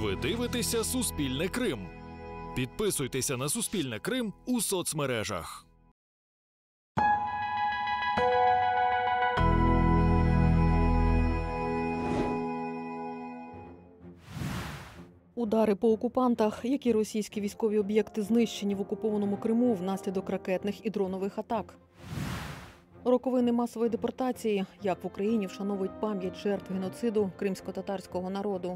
Ви дивитеся «Суспільне Крим». Підписуйтеся на «Суспільне Крим» у соцмережах. Удари по окупантах. Які російські військові об'єкти знищені в окупованому Криму внаслідок ракетних і дронових атак? Роковини масової депортації. Як в Україні вшановують пам'ять жертв геноциду кримсько-татарського народу.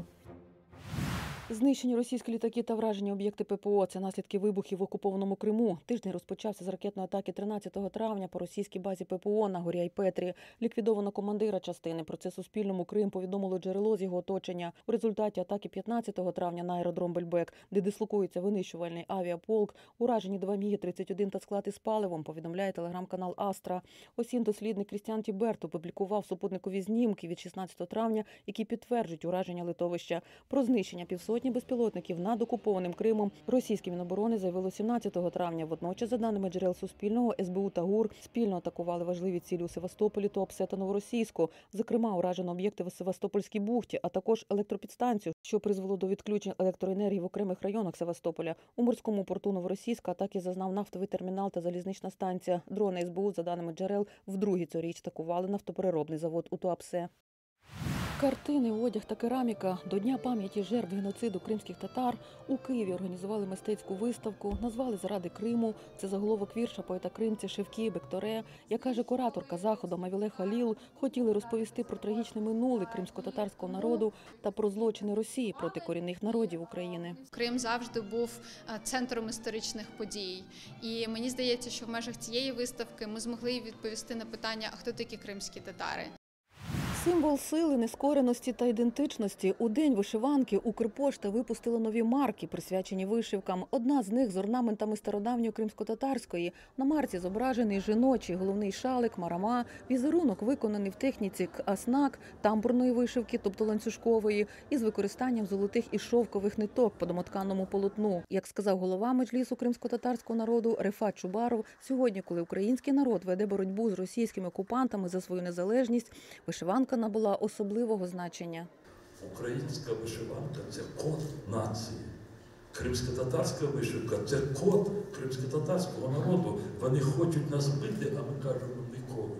Знищені російські літаки та вражені об'єкти ППО – це наслідки вибухів в окупованому Криму. Тиждень розпочався з ракетної атаки 13 травня по російській базі ППО на горі Айпетрі. Ліквідовано командира частини. Про це Суспільному Крим повідомило джерело з його оточення. У результаті атаки 15 травня на аеродром Бельбек, де дислокується винищувальний авіаполк, уражені 2 Міги-31 та склад із паливом, повідомляє телеграм-канал Астра. Дослідник Крістіан Тіберт опублікував супутникові знімки від 16 травня, які підтверджують ураження литовища. Про знищення півсотні безпілотників над окупованим Кримом російське Міноборони заявило 17 травня. Водночас, за даними джерел Суспільного, СБУ та ГУР спільно атакували важливі цілі у Севастополі, Туапсе та Новоросійську. Зокрема, уражено об'єкти в Севастопольській бухті, а також електропідстанцію, що призвело до відключень електроенергії в окремих районах Севастополя. У морському порту Новоросійська атаки зазнав нафтовий термінал та залізнична станція. Дрони СБУ, за даними джерел, вдруге цьогоріч атакували нафтопереробний завод у Туапсе. Картини, одяг та кераміка. До Дня пам'яті жертв геноциду кримських татар у Києві організували мистецьку виставку, назвали «Заради Криму». Це заголовок вірша поета-кримця Шевкі Бекторе. Як каже кураторка заходу Мавіле Халіл, хотіли розповісти про трагічне минуле кримсько-татарського народу та про злочини Росії проти корінних народів України. Крим завжди був центром історичних подій. І мені здається, що в межах цієї виставки ми змогли відповісти на питання, а хто такі кримські татари? Символ сили, нескореності та ідентичності. У День вишиванки Укрпошта випустила нові марки, присвячені вишивкам. Одна з них з орнаментами стародавньої кримсько-татарської. На марці зображений жіночий головний шалик, марама, візерунок виконаний в техніці аснак, тамбурної вишивки, тобто ланцюжкової, із використанням золотих і шовкових ниток по домотканному полотну. Як сказав голова Меджлісу кримсько-татарського народу Рефат Чубаров, сьогодні, коли український народ веде боротьбу з російськими окупантами за свою незалежність, вишиванка набула особливого значення. Українська вишиванка – це код нації. Кримсько-татарська вишивка – це код кримсько-татарського народу. Вони хочуть нас бити, а ми кажемо ніколи.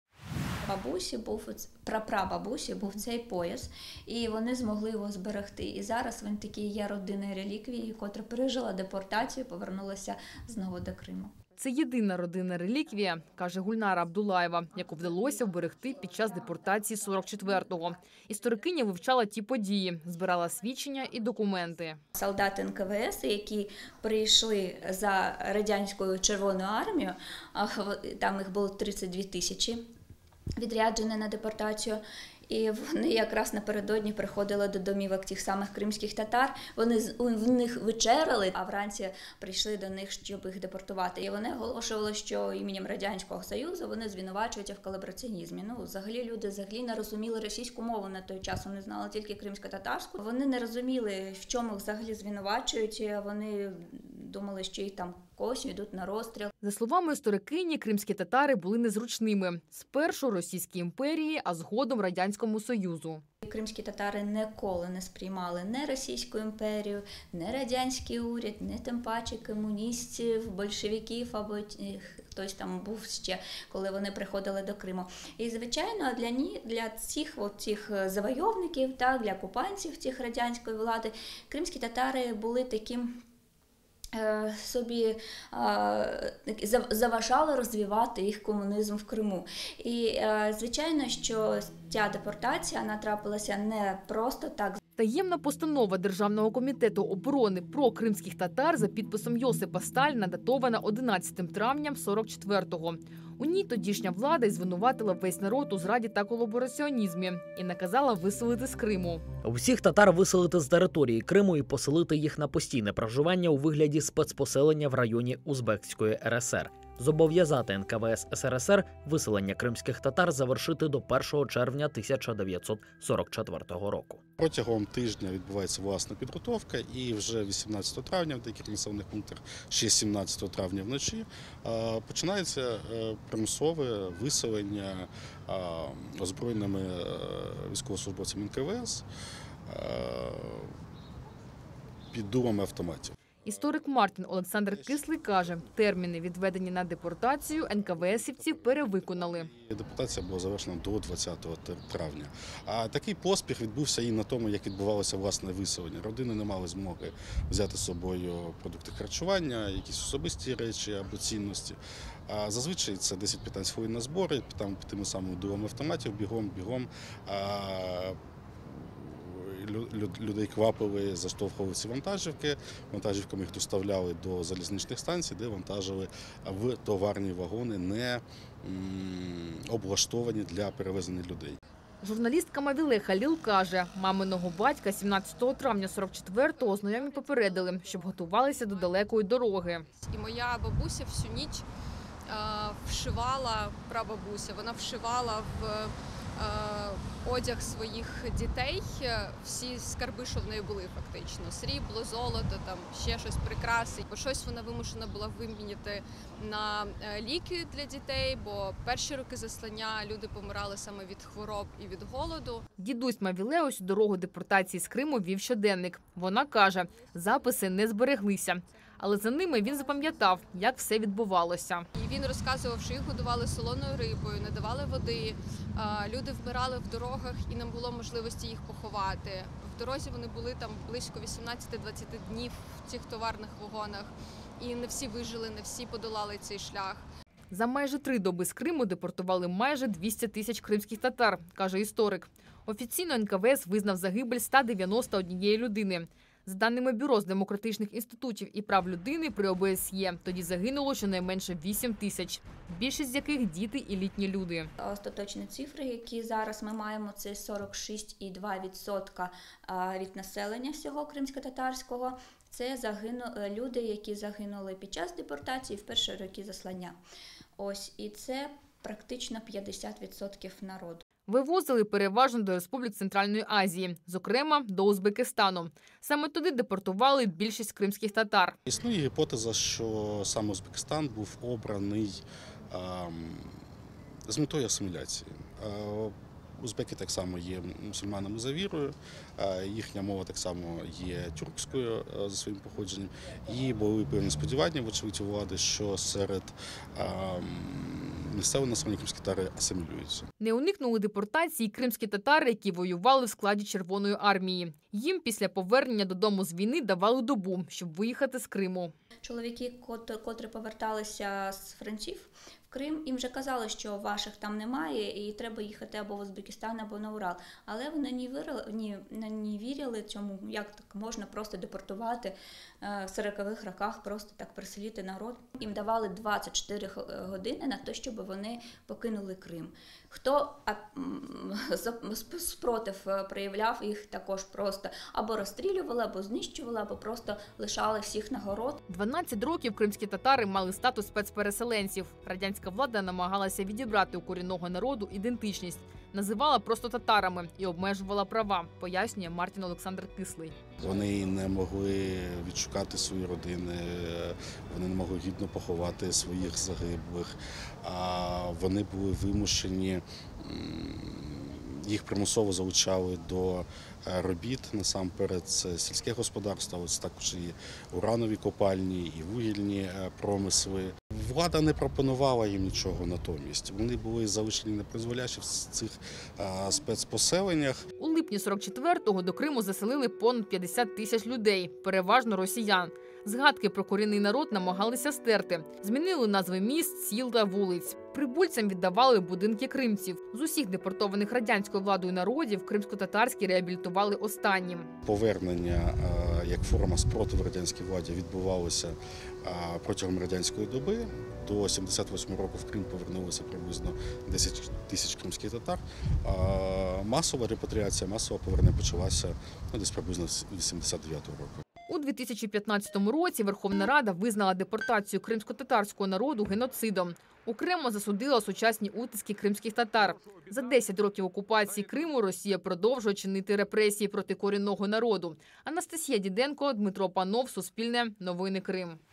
Прапрабабусі був цей пояс, і вони змогли його зберегти. І зараз він такий є родинною реліквією, котра пережила депортацію, повернулася знову до Криму. Це єдина родинна реліквія, каже Гульнара Абдулаєва, яку вдалося вберегти під час депортації 44-го. Історикиня вивчала ті події, збирала свідчення і документи. Солдати НКВС, які прийшли за радянською Червоною армією, там їх було 32 тисячі, відряджені на депортацію. І вони якраз напередодні приходили до домівок тих самих кримських татар. Вони в них вечеряли, а вранці прийшли до них, щоб їх депортувати. І вони оголошували, що іменем Радянського Союзу вони звинувачують в колабораціонізмі. Взагалі люди не розуміли російську мову на той час, вони знали тільки кримсько-татарську. Вони не розуміли, в чому взагалі звинувачують, вони думали, що їх там когось йдуть на розстріл. За словами історикині, кримські татари були незручними. Спершу Російській імперії, а згодом Радянському Союзу. Кримські татари ніколи не сприймали не Російську імперію, не радянський уряд, не тим паче комуністів, большевиків або хтось там був ще, коли вони приходили до Криму. І, звичайно, для цих завойовників, для окупантів цих радянської влади, кримські татари були таким собі заважали розвивати їх комунізм в Криму. І, звичайно, що ця депортація трапилася не просто так. Таємна постанова Державного комітету оборони про кримських татар за підписом Йосипа Сталіна датована 11 травня 44-го. У ній тодішня влада й звинуватила весь народ у зраді та колабораціонізмі і наказала виселити з Криму. Всіх татар виселити з території Криму і поселити їх на постійне проживання у вигляді спецпоселення в районі Узбекської РСР. Зобов'язати НКВС СРСР виселення кримських татар завершити до 1 червня 1944 року. Протягом тижня відбувається власна підготовка, і вже 18 травня в деяких населених пунктах, ще 17 травня вночі, починається примусове виселення озброєними військовослужбовцями НКВС під дулами автоматів. Історик Мартін Олександр Кислий каже, терміни, відведені на депортацію, НКВСівців перевиконали. Депортація була завершена до 20 травня. А такий поспіх відбувся і на тому, як відбувалося власне виселення. Родини не мали змоги взяти з собою продукти харчування, якісь особисті речі або цінності. А зазвичай це 10-15 хвилин на збори, там тими самими дулами автоматів, бігом. Людей квапили, заштовхували ці вантажівки. Вантажівками їх доставляли до залізничних станцій, де вантажили в товарні вагони, не облаштовані для перевезення людей. Журналістка Мавіле Халіл каже, маминого батька 17 травня 44-го знайомі попередили, щоб готувалися до далекої дороги. І моя бабуся всю ніч вшивала, прабабуся, вона вшивала в одяг своїх дітей, всі скарби, що в неї були фактично. Срібло, золото, там ще щось, прикраси. Бо щось вона вимушена була виміняти на ліки для дітей, бо перші роки заслання люди помирали саме від хвороб і від голоду. Дідусь Мавіле ось у дорогу депортації з Криму вів щоденник. Вона каже, записи не збереглися. Але за ними він запам'ятав, як все відбувалося. І він розказував, що їх годували солоною рибою, не давали води, люди вмирали в дорогах і не було можливості їх поховати. В дорозі вони були там близько 18-20 днів в цих товарних вагонах. І не всі вижили, не всі подолали цей шлях. За майже 3 доби з Криму депортували майже 200 тисяч кримських татар, каже історик. Офіційно НКВС визнав загибель 191 людини. За даними Бюро з демократичних інститутів і прав людини при ОБСЄ, тоді загинуло щонайменше 8 тисяч, більшість з яких – діти і літні люди. Остаточні цифри, які зараз ми маємо, це 46,2% від населення всього кримськотатарського. Це люди, які загинули під час депортації в перші роки заслання. Ось, і це практично 50% народу. Вивозили переважно до республік Центральної Азії, зокрема до Узбекистану. Саме туди депортували більшість кримських татар. Існує гіпотеза, що саме Узбекистан був обраний з метою асиміляції. Узбеки так само є мусульманами за вірою, їхня мова так само є тюркською за своїм походженням. І були певні сподівання, вочевидь, у влади, що серед місцевого населення кримські татари асимілюються. Не уникнули депортації кримські татари, які воювали в складі Червоної армії. Їм після повернення додому з війни давали добу, щоб виїхати з Криму. Чоловіки, котрі поверталися з фронтів в Крим, їм вже казали, що ваших там немає і треба їхати або в Узбекистан, або на Урал. Але вони не вірили цьому, як так можна просто депортувати в 40-х роках, просто так переселити народ. Їм давали 24 години на те, щоб вони покинули Крим. Хто спротив проявляв, їх також просто або розстрілювали, або знищували, або просто лишали всіх на город. 12 років кримські татари мали статус спецпереселенців. Радянська влада намагалася відібрати у корінного народу ідентичність. Називала просто татарами і обмежувала права, пояснює Мартін Олександр Кислий. Вони не могли відшукати свої родини, вони не могли гідно поховати своїх загиблих, а вони були вимушені, їх примусово залучали до робіт, насамперед це сільське господарство, ось також і уранові копальні, і вугільні промисли. Влада не пропонувала їм нічого натомість. Вони були залишені непризволяще в цих спецпоселеннях. У липні 44-го до Криму заселили понад 50 тисяч людей, переважно росіян. Згадки про корінний народ намагалися стерти. Змінили назви міст, сіл та вулиць. Прибульцям віддавали будинки кримців. З усіх депортованих радянською владою народів кримсько-татарські реабілітували останнім. Повернення як форма спротиву радянській владі відбувалося протягом радянської доби. До 78 року в Крим повернулося приблизно 10 тисяч кримських татар. Масова репатріація, масове повернення почалася десь приблизно з 89 року. У 2015 році Верховна Рада визнала депортацію кримсько-татарського народу геноцидом. Окремо засудила сучасні утиски кримських татар. За 10 років окупації Криму Росія продовжує чинити репресії проти корінного народу. Анастасія Діденко, Дмитро Панов, Суспільне, Новини Крим.